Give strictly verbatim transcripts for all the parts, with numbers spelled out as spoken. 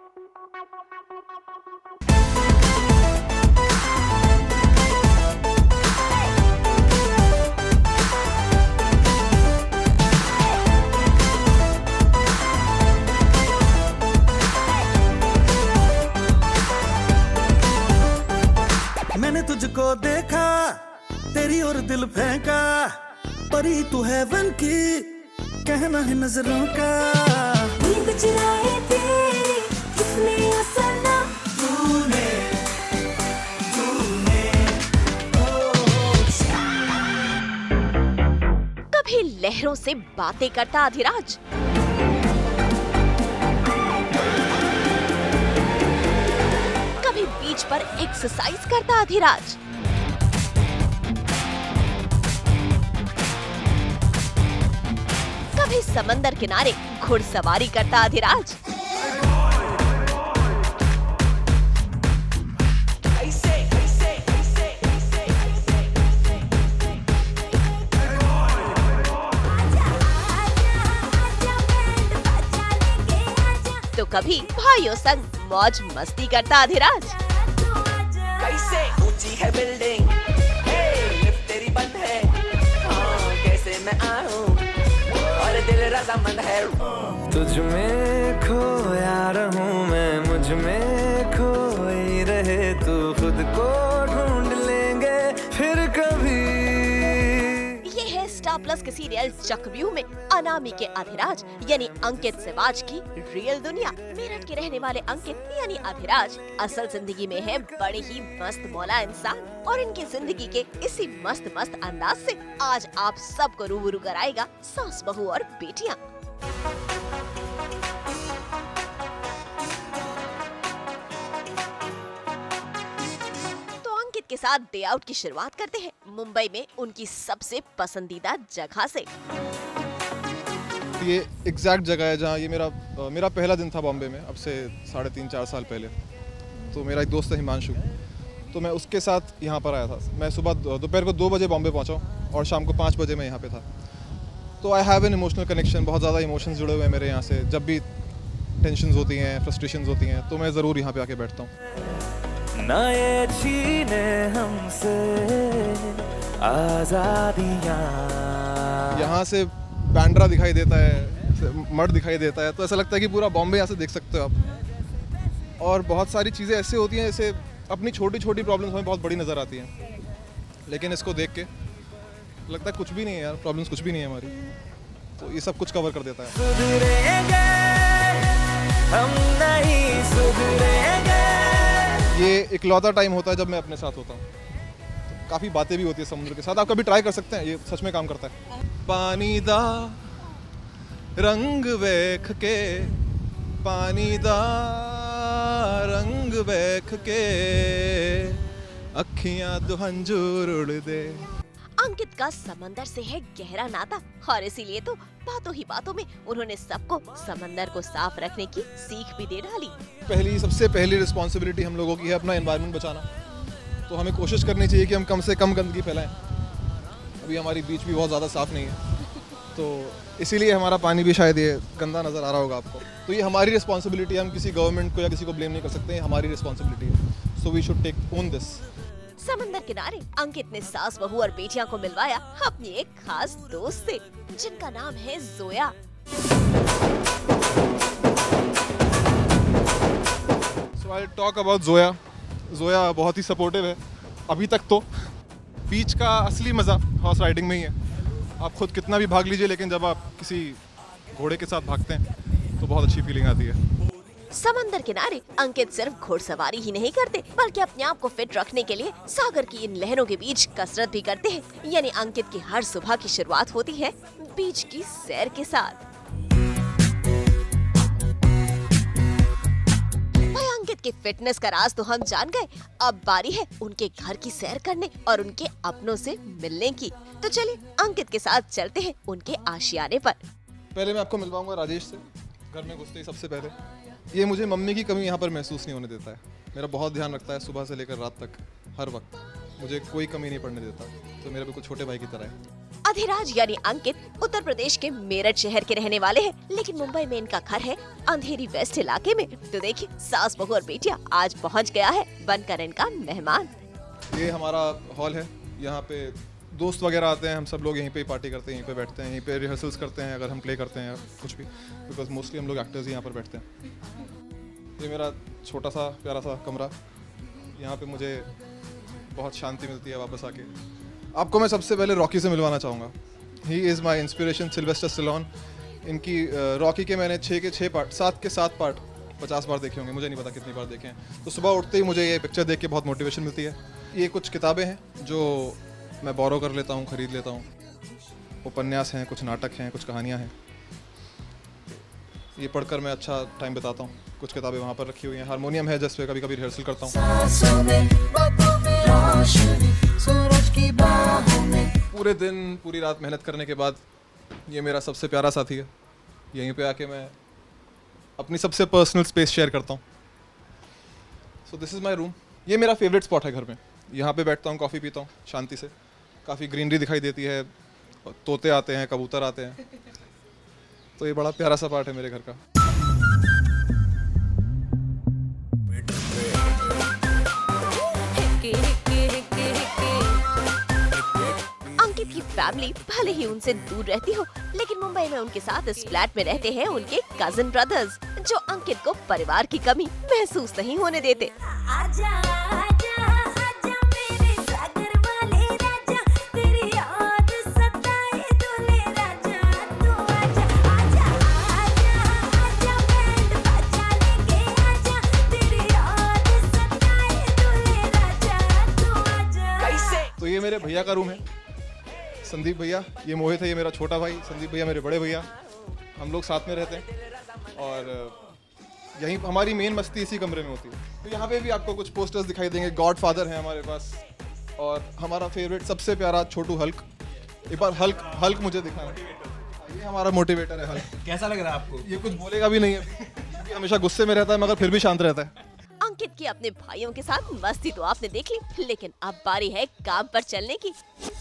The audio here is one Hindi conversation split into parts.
मैंने तुझको देखा, तेरी और दिल फेंका, परी तू है वन की, कहना है नजरों का। नींद चुराए तेरी किसने असरना, तूने तूने कभी लहरों से बातें करता अधिराज, कभी बीच पर एक्सरसाइज करता अधिराज, कभी समंदर किनारे घुड़सवारी करता अधिराज, तो कभी भाइयों संग मौज मस्ती करता अधिराज। कैसे ऊंची है बिल्डिंग, हे लिफ्ट तेरी बंद है, हाँ कैसे मैं आऊं और दिल रजामंद है। तुझ में खोया रहूं मैं, मुझ में खोई रहे तू, खुद को ढूंढ लेंगे फिर कभी। ये है स्टार प्लस के सीरियल चक्रव्यूह में अनामी के अधिराज यानी अंकित सिवाज की रियल दुनिया। मेरठ के रहने वाले अंकित यानी अधिराज असल जिंदगी में है बड़े ही मस्त मौला इंसान, और इनकी जिंदगी के इसी मस्त मस्त अंदाज से आज आप सबको रूबरू कराएगा सास बहू और बेटियां। के साथ डे आउट की शुरुआत करते हैं मुंबई में उनकी सबसे पसंदीदा जगह से। ये एग्जैक्ट जगह है जहाँ ये मेरा मेरा पहला दिन था बॉम्बे में, अब से साढ़े तीन चार साल पहले। तो मेरा एक दोस्त है हिमांशु, तो मैं उसके साथ यहाँ पर आया था। मैं सुबह दोपहर को दो बजे बॉम्बे पहुँचा और शाम को पाँच बजे मैं यहाँ पे था। तो I have an emotional connection, बहुत ज़्यादा इमोशंस जुड़े हुए हैं मेरे यहाँ से। जब भी टेंशन्स होती हैं, फ्रस्ट्रेशंस होती हैं, तो मैं ज़रूर यहाँ पे आके बैठता हूँ। ना ये छीने हमसे आजादियां। यहाँ से बैंड्रा दिखाई देता है, मड दिखाई देता है, तो ऐसा लगता है कि पूरा बॉम्बे यहाँ से देख सकते हो आप। और बहुत सारी चीज़ें ऐसे होती हैं, जैसे अपनी छोटी छोटी प्रॉब्लम्स हमें बहुत बड़ी नज़र आती हैं, लेकिन इसको देख के लगता है कुछ भी नहीं है यार, प्रॉब्लम्स कुछ भी नहीं है हमारी। तो ये सब कुछ कवर कर देता है। सुधरेंगे हम, नहीं सुधरेंगे। ये इकलौता टाइम होता है जब मैं अपने साथ होता हूँ। तो काफ़ी बातें भी होती है समुद्र के साथ, आप कभी ट्राई कर सकते हैं, ये सच में काम करता है। पानी दा रंग वेख के, पानी दा रंग वेख के, अखियां दो हंजूर उड़ दे। अंकित का समंदर से है गहरा नाता, और इसीलिए तो बातों ही बातों में उन्होंने सबको समंदर को साफ रखने की सीख भी दे डाली। पहली सबसे पहली रिस्पॉन्सिबिलिटी हम लोगों की है अपना एनवायरनमेंट बचाना। तो हमें कोशिश करनी चाहिए कि हम कम से कम गंदगी फैलाएं। अभी हमारी बीच भी बहुत ज़्यादा साफ़ नहीं है, तो इसीलिए हमारा पानी भी शायद ये गंदा नज़र आ रहा होगा आपको। तो ये हमारी रिस्पॉन्सिबिलिटी है, हम किसी गवर्नमेंट को या किसी को ब्लेम नहीं कर सकते, ये हमारी रिस्पॉन्सिबिलिटी है। So we should take own this. समंदर किनारे अंकित ने सास बहू और बेटियां को मिलवाया अपनी एक खास दोस्त से, जिनका नाम है Zoya. So I'll talk about Zoya. Zoya बहुत ही सपोर्टिव है अभी तक। तो बीच का असली मज़ा हॉर्स राइडिंग में ही है। आप खुद कितना भी भाग लीजिए, लेकिन जब आप किसी घोड़े के साथ भागते हैं तो बहुत अच्छी फीलिंग आती है। समंदर किनारे अंकित सिर्फ घुड़सवारी ही नहीं करते, बल्कि अपने आप को फिट रखने के लिए सागर की इन लहरों के बीच कसरत भी करते हैं। यानी अंकित की हर सुबह की शुरुआत होती है बीच की सैर के साथ। भाई अंकित के फिटनेस का राज तो हम जान गए, अब बारी है उनके घर की सैर करने और उनके अपनों से मिलने की। तो चलिए अंकित के साथ चलते हैं उनके आशियाने पर। पहले मैं आपको मिलवाऊंगा राजेश से। घर में घुसते ही सबसे पहले ये मुझे मम्मी की कमी यहाँ पर महसूस नहीं होने देता है। मेरा बहुत ध्यान रखता है सुबह से लेकर रात तक, हर वक्त मुझे कोई कमी नहीं पड़ने देता। तो मेरे बिल्कुल छोटे भाई की तरह है। अधिराज यानी अंकित उत्तर प्रदेश के मेरठ शहर के रहने वाले हैं, लेकिन मुंबई में इनका घर है अंधेरी वेस्ट इलाके में। तो देखिए सास बहू और बेटिया आज पहुंच गया है बनकर इनका मेहमान। ये हमारा हॉल है, यहाँ पे दोस्त वगैरह आते हैं, हम सब लोग यहीं पे पार्टी करते हैं, यहीं पे बैठते हैं, यहीं पे रिहर्सल्स करते हैं अगर हम प्ले करते हैं कुछ भी, बिकॉज मोस्टली हम लोग एक्टर्स ही यहाँ पर बैठते हैं। ये मेरा छोटा सा प्यारा सा कमरा, यहाँ पे मुझे बहुत शांति मिलती है वापस आके। आपको मैं सबसे पहले रॉकी से मिलवाना चाहूँगा। He is my inspiration, Sylvester Stallone. इनकी रॉकी के मैंने छः के छः पार्ट, सात के सात पार्ट पचास बार देखे होंगे, मुझे नहीं पता कितनी बार देखे हैं। तो सुबह उठते ही मुझे ये पिक्चर देख के बहुत मोटिवेशन मिलती है। ये कुछ किताबें हैं जो मैं बोरो कर लेता हूँ, ख़रीद लेता हूँ। उपन्यास हैं, कुछ नाटक हैं, कुछ कहानियाँ हैं। ये पढ़कर मैं अच्छा टाइम बिताता हूँ। कुछ किताबें वहाँ पर रखी हुई हैं। हारमोनियम है जिस पे कभी कभी रिहर्सल करता हूँ। पूरे दिन पूरी रात मेहनत करने के बाद ये मेरा सबसे प्यारा साथी है। यहीं पे आके मैं अपनी सबसे पर्सनल स्पेस शेयर करता हूँ। So this is my room. ये मेरा फेवरेट स्पॉट है घर में। यहाँ पे बैठता हूँ, कॉफ़ी पीता हूँ शांति से। काफ़ी ग्रीनरी दिखाई देती है, तोते आते हैं, कबूतर आते हैं। तो ये बड़ा प्यारा सा पार्ट है मेरे घर का। अंकित की फैमिली भले ही उनसे दूर रहती हो, लेकिन मुंबई में उनके साथ इस फ्लैट में रहते हैं उनके कजिन ब्रदर्स, जो अंकित को परिवार की कमी महसूस नहीं होने देते। आजा, आजा, आजा मेरे सागर वाले राजा, तेरी याद सताए दूल्हे राजा, तू आजा, आजा, आजा, आजा बैंड बाजा लेके आजा, तेरी याद सताए दूल्हे राजा, तू आजा। कैसे तो ये मेरे भैया का रूम है, संदीप भैया। ये मोहित है, ये मेरा छोटा भाई। संदीप भैया मेरे बड़े भैया। हम लोग साथ में रहते हैं और यहीं हमारी मेन मस्ती इसी कमरे में होती है। तो यहाँ पे भी आपको कुछ पोस्टर्स दिखाई देंगे। गॉड फादर है हमारे पास, और हमारा फेवरेट सबसे प्यारा छोटू हल्क। एक बार हल्क हल्क मुझे दिखाना। ये हमारा मोटिवेटर है हल्क। कैसा लग रहा है आपको? ये कुछ बोलेगा भी नहीं है, ये हमेशा गुस्से में रहता है मगर फिर भी शांत रहता है। अंकित की अपने भाइयों के साथ मस्ती तो आपने देख ली, लेकिन अब बारी है काम पर चलने की।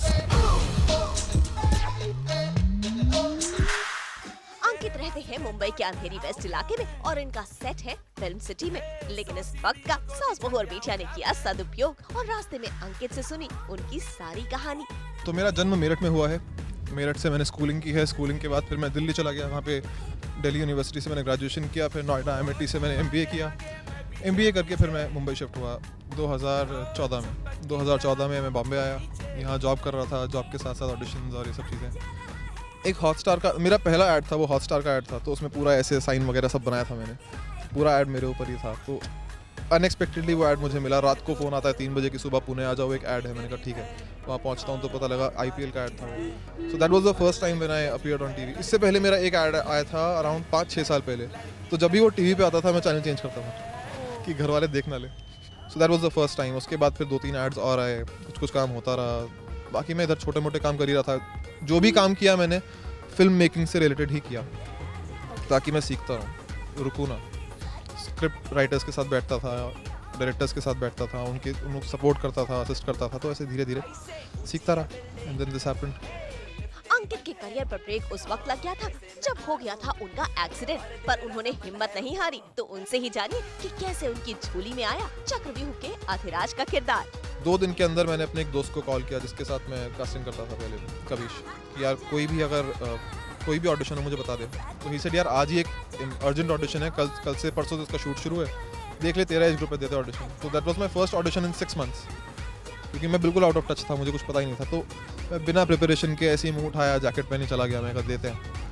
अंकित रहते हैं मुंबई के अंधेरी वेस्ट इलाके में और इनका सेट है फिल्म सिटी में। लेकिन इस वक्त का सास बहू और बेटिया ने किया सदुपयोग और रास्ते में अंकित से सुनी उनकी सारी कहानी। तो मेरा जन्म मेरठ में हुआ है। मेरठ से मैंने स्कूलिंग की है। स्कूलिंग के बाद फिर मैं दिल्ली चला गया। वहाँ पे दिल्ली यूनिवर्सिटी से मैंने ग्रेजुएशन किया। फिर नोएडा एम आई टी से मैंने एम बी ए किया। एम बी ए करके फिर मैं मुंबई शिफ्ट हुआ दो हज़ार चौदह में। दो हज़ार चौदह में मैं बॉम्बे आया। यहाँ जॉब कर रहा था। जॉब के साथ साथ ऑडिशंस और ये सब चीज़ें। एक हॉटस्टार का मेरा पहला ऐड था, वो हॉटस्टार का ऐड था। तो उसमें पूरा ऐसे साइन वगैरह सब बनाया था मैंने। पूरा ऐड मेरे ऊपर ही था। तो अनएक्सपेक्टेडली वो ऐड मुझे मिला। रात को फ़ोन आता है तीन बजे की, सुबह पुणे आ जाओ, एक ऐड है। मैंने कहा ठीक है। वहाँ पहुँचता हूँ तो पता लगा आई पी एल का ऐड था वो। So that was the first time when I appeared on TV. इससे पहले मेरा एक ऐड आया था अराउंड पाँच छः साल पहले। तो जब भी वो टीवी पे आता था मैं चैनल चेंज करता था कि घर वाले देख ना ले। So that was the first time. उसके बाद फिर दो तीन एड्स और आए, कुछ कुछ काम होता रहा। बाकी मैं इधर छोटे मोटे काम कर ही रहा था। जो भी काम किया मैंने फिल्म मेकिंग से रिलेटेड ही किया, ताकि मैं सीखता रहूँ, रुकूँ ना। स्क्रिप्ट राइटर्स के साथ बैठता था, डायरेक्टर्स के साथ बैठता था, उनके उनको सपोर्ट करता था, असिस्ट करता था। तो ऐसे धीरे धीरे सीखता रहा। And then this happened. Ankit के करियर पर ब्रेक उस वक्त लग गया था जब हो गया था उनका एक्सीडेंट, पर उन्होंने हिम्मत नहीं हारी। तो उनसे ही जानिए कि कैसे उनकी झोली में आया चक्रव्यूह के अधिराज का किरदार। दो दिन के अंदर मैंने अपने एक दोस्त को कॉल किया जिसके साथ मैं कास्टिंग करता था पहले, कविश, कि यार कोई भी अगर आ, कोई भी ऑडिशन हो मुझे बता दे। तो ही सेड यार आज ही एक अर्जेंट ऑडिशन है, कल कल से परसों से उसका शूट शुरू है, देख ले तेरा एज ग्रुप पे देते ऑडिशन। तो that was my first audition in six months, क्योंकि मैं बिल्कुल आउट ऑफ टच था, मुझे कुछ पता ही नहीं था। तो मैं बिना प्रिपरेशन के ऐसे ही मुँह उठाया, जैकेट पहने चला गया। मैं कहा देते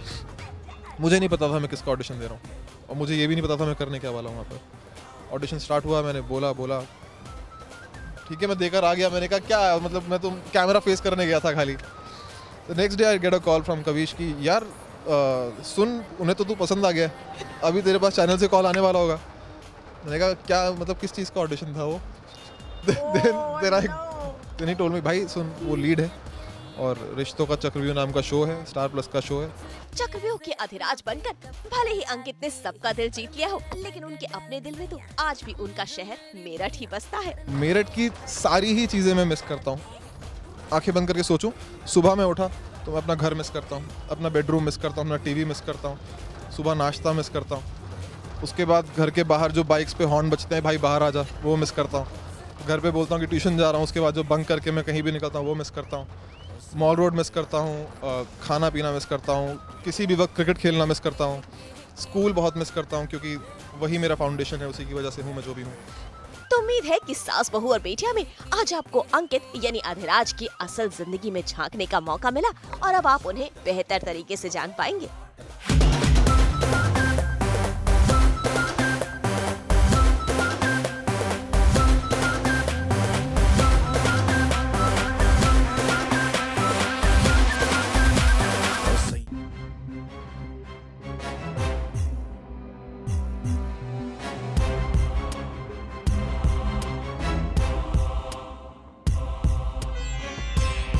हैं। मुझे नहीं पता था मैं किसका ऑडिशन दे रहा हूँ और मुझे ये भी नहीं पता था मैं करने क्या वाला हूँ वहाँ पर। ऑडिशन स्टार्ट हुआ, मैंने बोला बोला ठीक है, मैं देकर आ गया। मैंने कहा क्या मतलब, मैं तो कैमरा फेस करने गया था खाली। तो next day I get a call from Kavish की यार आ, सुन, उन्हें तो तू पसंद आ गया, अभी तेरे पास चैनल से कॉल आने वाला होगा। मैंने कहा क्या मतलब, किस चीज़ का ऑडिशन था वो? तेरा नहीं टोल में भाई सुन, वो लीड है और रिश्तों का चक्रव्यूह नाम का शो है, स्टार प्लस का शो है। चक्रव्यूह के अधिराज बनकर भले ही अंकित ने सबका दिल जीत लिया हो, लेकिन उनके अपने दिल में तो आज भी उनका शहर मेरठ ही बसता है। मेरठ की सारी ही चीज़ें मैं मिस करता हूँ। आंखें बंद करके सोचूं, सुबह मैं उठा तो मैं अपना घर मिस करता हूँ, अपना बेडरूम मिस करता हूँ, अपना टीवी मिस करता हूँ, सुबह नाश्ता मिस करता हूँ। उसके बाद घर के बाहर जो बाइक्स पे हॉर्न बजते हैं, भाई बाहर आ जा, वो मिस करता हूँ। घर पे बोलता हूँ कि ट्यूशन जा रहा हूँ, उसके बाद जो बंक करके मैं कहीं भी निकलता हूँ वो मिस करता हूँ। मॉल रोड मिस करता हूँ, खाना पीना मिस करता हूँ, किसी भी वक्त क्रिकेट खेलना मिस करता हूँ, स्कूल बहुत मिस करता हूँ क्योंकि वही मेरा फाउंडेशन है, उसी की वजह से हूँ मैं जो भी हूँ। तो उम्मीद है कि सास बहू और बेटिया में आज आपको अंकित यानी अधिराज की असल जिंदगी में झांकने का मौका मिला और अब आप उन्हें बेहतर तरीके से जान पाएंगे।